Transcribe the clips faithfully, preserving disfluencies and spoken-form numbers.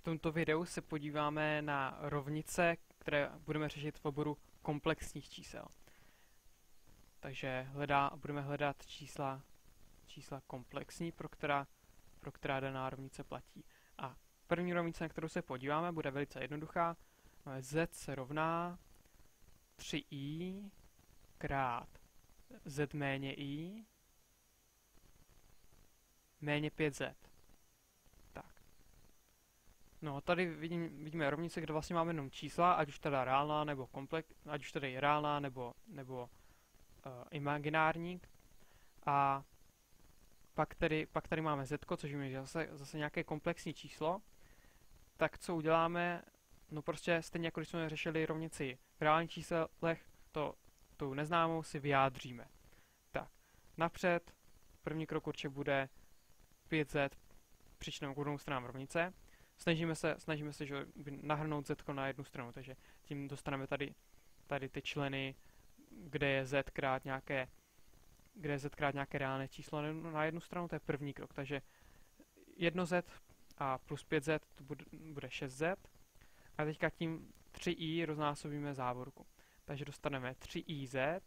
tomto videu se podíváme na rovnice, které budeme řešit v oboru komplexních čísel. Takže hledá, budeme hledat čísla, čísla komplexní, pro která, pro která daná rovnice platí. A první rovnice, na kterou se podíváme, bude velice jednoduchá. Z se rovná tři i krát z méně i méně pět z. Tak. No, tady vidím, vidíme rovnice, kde vlastně máme jenom čísla, ať už teda reálná nebo komplex, ať už tady reálná nebo, nebo uh, imaginární. A pak tady, pak tady máme z, což víme, že zase, zase nějaké komplexní číslo. Tak co uděláme? No prostě stejně jako když jsme řešili rovnici v reálných číslech, to tu neznámou si vyjádříme. Tak, napřed první krok určitě bude pět z přičteme k obou stranám rovnice. Snažíme se, snažíme se že nahrnout z na jednu stranu, takže tím dostaneme tady, tady ty členy, kde je z krát nějaké, kde je z krát nějaké reálné číslo na jednu stranu, to je první krok. Takže jedno z a plus pět z to bude, bude šest z. A teďka tím tři i roznásobíme závorku. Takže dostaneme tři i z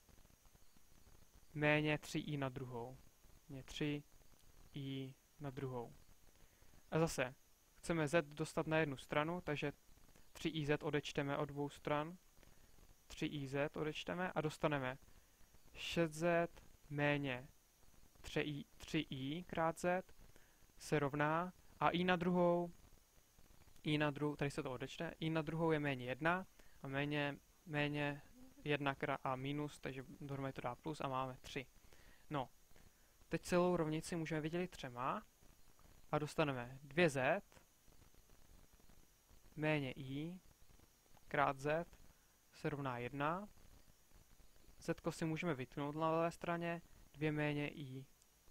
méně tři i na druhou. Méně tři i na druhou. A zase chceme z dostat na jednu stranu, takže tři i z odečteme od dvou stran. tři i z odečteme a dostaneme šest z méně tři i krát z se rovná a i na druhou, i na druhou, tady se to odečte, i na druhou je méně jedna a méně, méně jedna krát a minus, takže dohromady to dá plus a máme tři. No, teď celou rovnici můžeme vydělit třema a dostaneme dvě z méně i krát z se rovná jedna. Z si můžeme vytknout na levé straně, dvě méně i.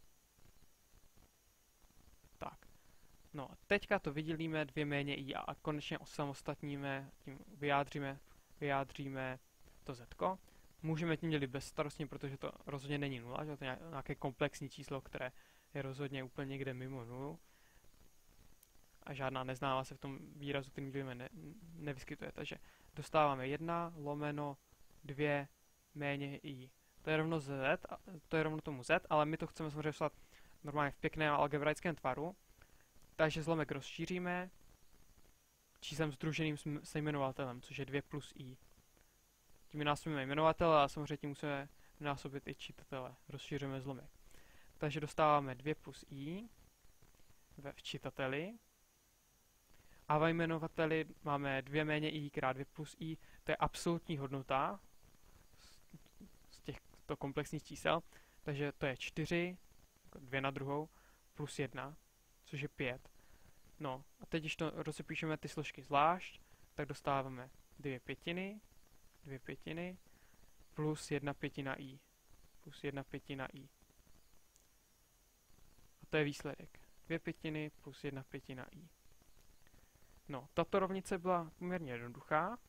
Tak. No, teďka to vydělíme dvě méně i a konečně osamostatníme, tím vyjádříme, vyjádříme to z. Můžeme tím dělit bezstarostně, protože to rozhodně není nula, že to je nějaké komplexní číslo, které je rozhodně úplně někde mimo nulu. A žádná neznámá se v tom výrazu, kterým dělíme, ne, nevyskytuje. Takže dostáváme jedna lomeno dvě méně i. To je rovno z, to je rovno tomu z, ale my to chceme samozřejmě psat normálně v pěkném algebraickém tvaru. Takže zlomek rozšíříme číslem sdruženým se jmenovatelem, což je dvě plus i. Tím násobíme jmenovatele a samozřejmě tím musíme násobit i čítatele. Rozšíříme zlomek. Takže dostáváme dvě plus i ve včitateli. A ve jmenovateli máme dvě méně i krát dvě plus i. To je absolutní hodnota z těchto komplexních čísel. Takže to je čtyři, dvě na druhou, plus jedna, což je pět. No a teď, když to rozepíšeme ty složky zvlášť, tak dostáváme dvě pětiny, dvě pětiny, plus jedna pětina i. Plus jedna pětina i. A to je výsledek. Dvě pětiny plus jedna pětina i. No, tato rovnice byla poměrně jednoduchá,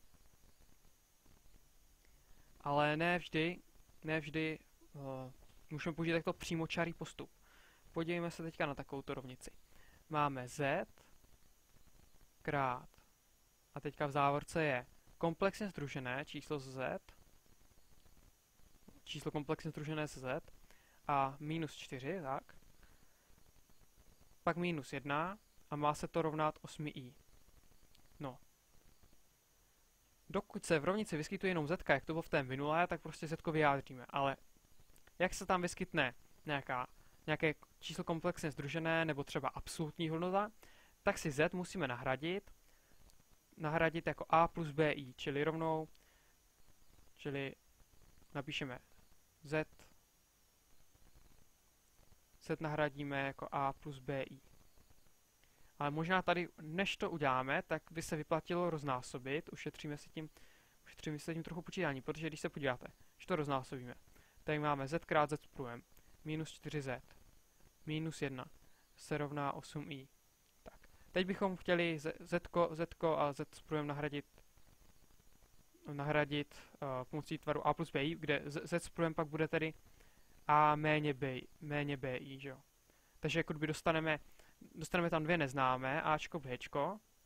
ale ne vždy, ne vždy uh, můžeme použít takto přímočarý postup. Podívejme se teďka na takovouto rovnici. Máme z krát, a teďka v závorce je komplexně sdružené číslo z, číslo komplexně sdružené z a minus čtyři, tak. Pak minus jedna a má se to rovnat osm i. No. Dokud se v rovnici vyskytuje jenom z, jak to bylo v té minulé, tak prostě z vyjádříme. Ale jak se tam vyskytne nějaká, nějaké číslo komplexně sdružené nebo třeba absolutní hodnota, tak si z musíme nahradit, nahradit jako a plus bi, čili rovnou, čili napíšeme z, z nahradíme jako a plus bi. Ale možná tady, než to uděláme, tak by se vyplatilo roznásobit, ušetříme si tím, ušetříme si tím trochu počítání, protože když se podíváte, když to roznásobíme, tady máme z krát z s průjem, minus čtyři z, minus jedna, se rovná osm i. Tak, teď bychom chtěli z, z, z a z s průjem nahradit, nahradit uh, pomocí tvaru a plus bi, kde z, z s průjem pak bude tedy a méně b, méně bi, že jo. Takže jako kdyby dostaneme Dostaneme tam dvě neznámé, ačko, bčko,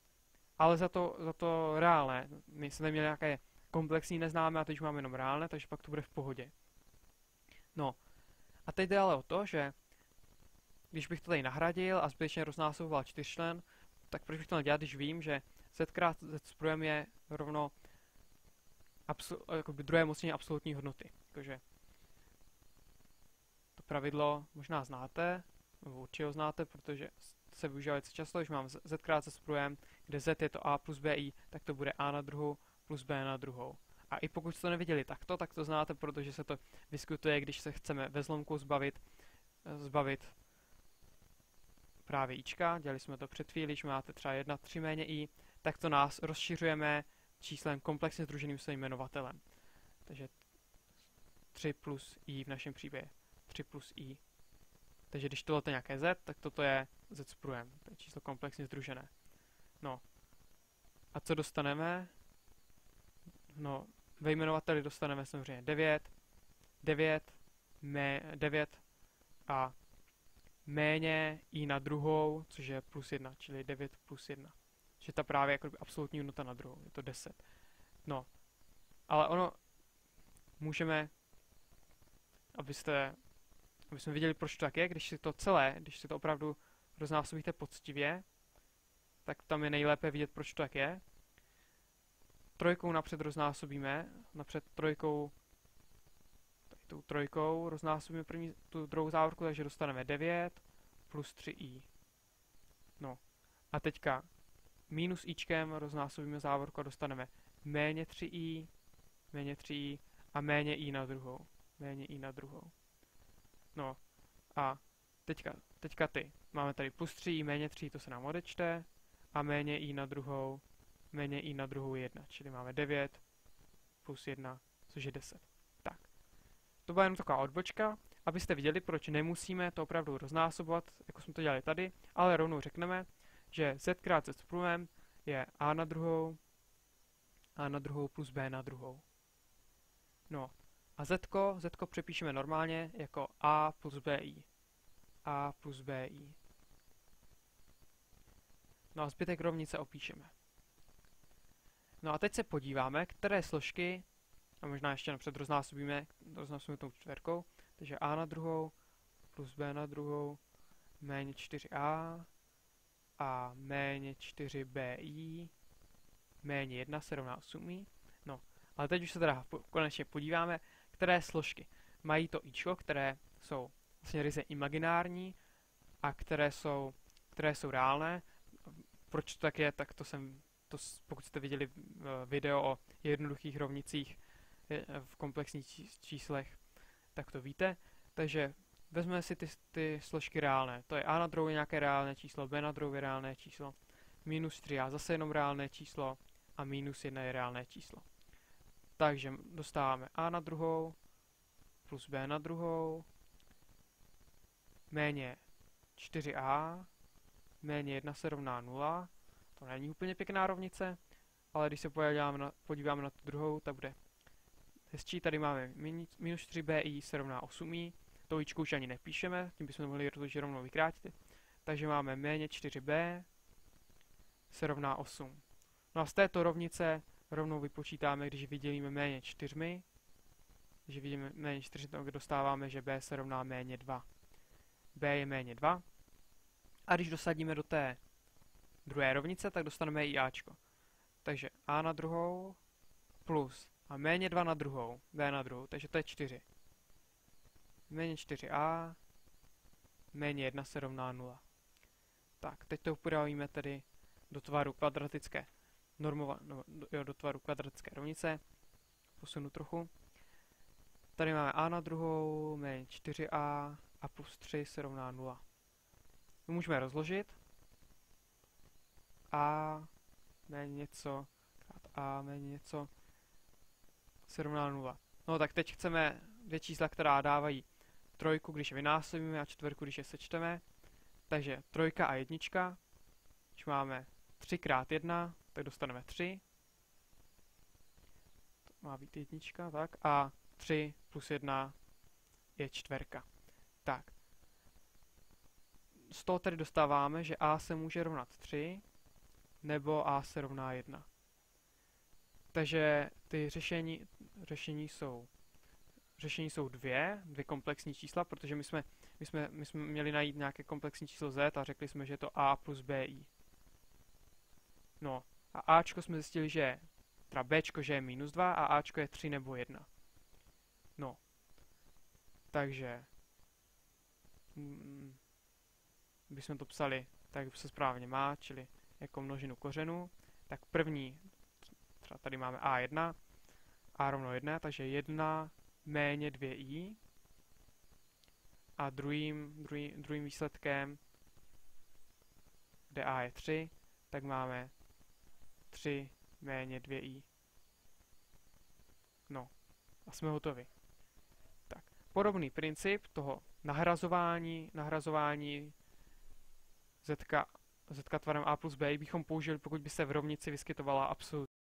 ale za to, za to reálné. My jsme neměli nějaké komplexní neznámé a teď už máme jenom reálné, takže pak to bude v pohodě. No, a teď jde ale o to, že když bych to tady nahradil a zbytečně roznásoboval čtyřčlen, tak proč bych to nedělal, když vím, že z krát z s pruhem je rovno jakoby druhé mocnění absolutní hodnoty. Jakože to pravidlo možná znáte, nebo určitě ho znáte, protože se využívá velice často, když mám z krát s pruhem, kde z je to a plus bi, tak to bude a na druhou plus b na druhou. A i pokud jste to neviděli takto, tak to znáte, protože se to vyskytuje, když se chceme ve zlomku zbavit, zbavit právě ička, dělali jsme to před chvíli, když máte třeba jedna tři méně i, tak to nás rozšiřujeme číslem komplexně sdruženým svým jmenovatelem. Takže tři plus i v našem příběhu. tři plus i. Takže když tohle je nějaké z, tak toto je z s pruhem. To je číslo komplexně sdružené. No. A co dostaneme? No, ve jmenovateli dostaneme samozřejmě devět, devět, mé, devět a méně i na druhou, což je plus jedna, čili devět plus jedna. Že ta právě jako absolutní hodnota na druhou, je to deset. No, ale ono, můžeme, abyste, aby jsme viděli, proč to tak je, když si to celé, když si to opravdu roznásobíte poctivě, tak tam je nejlépe vidět, proč to tak je. Trojkou napřed roznásobíme, napřed trojkou, tady tou trojkou roznásobíme první, tu druhou závorku, takže dostaneme devět plus tři i. No, a teďka minus ičkem roznásobíme závorku a dostaneme méně tři i, méně tři i a méně i na druhou. Méně i na druhou. No a teďka, teďka ty. Máme tady plus tři i, méně tři i, to se nám odečte. A méně i na druhou, méně i na druhou jedna. Čili máme devět plus jedna, což je deset. Tak. To byla jenom taková odbočka, abyste viděli, proč nemusíme to opravdu roznásobovat, jako jsme to dělali tady, ale rovnou řekneme, že z krát z s pruhem je a na druhou, a na druhou plus b na druhou. No a z, z přepíšeme normálně jako a plus bi. A plus bi. No a zbytek rovnice opíšeme. No a teď se podíváme, které složky, a možná ještě napřed roznásobíme, roznásobíme tou čtverkou, takže a na druhou plus b na druhou méně čtyři a a méně čtyři bi méně jedna se rovná osm i. No, ale teď už se teda konečně podíváme, které složky mají to ičko, které jsou vlastně ryze imaginární a které jsou, které jsou reálné. Proč to tak je, tak to jsem, to, pokud jste viděli video o jednoduchých rovnicích v komplexních číslech, tak to víte. Takže vezmeme si ty, ty složky reálné. To je a na druhou je nějaké reálné číslo, b na druhou je reálné číslo, minus tři a zase jenom reálné číslo a minus jedna je reálné číslo. Takže dostáváme a na druhou plus b na druhou méně čtyři a méně jedna se rovná nula. To není úplně pěkná rovnice, ale když se podíváme na, podíváme na tu druhou, tak bude hezčí. Tady máme minus čtyři bi se rovná osm i. To ičko už ani nepíšeme, tím bychom mohli rozložit rovnou vykrátit. Takže máme méně čtyři b se rovná osm. No a z této rovnice rovnou vypočítáme, když vydělíme méně čtyřmi. Když vidíme méně čtyři, tak dostáváme, že b se rovná méně dva. B je méně dva. A když dosadíme do té druhé rovnice, tak dostaneme i ačko. Takže a na druhou plus a méně dva na druhou, b na druhou, takže to je čtyři. Méně čtyři a méně jedna se rovná nula. Tak, teď to upravíme tedy do tvaru kvadratické normova, no, do, jo, do tvaru kvadratické rovnice. Posunu trochu. Tady máme a na druhou, méně čtyři a a plus tři se rovná nula. Můžeme rozložit. A méně něco krát a méně něco se rovná nula. No tak teď chceme dvě čísla, která dávají trojku, když je vynásobíme, a čtverku, když je sečteme. Takže trojka a jednička. Když máme tři krát jedna, tak dostaneme tři. To má být jednička, tak. A tři plus jedna je čtverka. Tak. Z toho tedy dostáváme, že a se může rovnat tři. nebo a se rovná jedna. Takže ty řešení, řešení jsou řešení jsou dvě, dvě komplexní čísla, protože my jsme, my jsme, my jsme měli najít nějaké komplexní číslo z a řekli jsme, že je to a plus bi. No a ačko jsme zjistili, že je, teda bčko, že je minus dva a ačko je tři nebo jedna. No, takže mm, bychom to psali tak, jak se správně má, čili jako množinu kořenů, tak první, třeba tady máme a jedna, a rovno jedna, takže jedna méně dvě i a druhým, druhý, druhým výsledkem, kde a je tři, tak máme tři méně dvě i. No, a jsme hotovi. Tak, podobný princip toho nahrazování, nahrazování z, z tvarem a plus b bychom použili, pokud by se v rovnici vyskytovala absolutní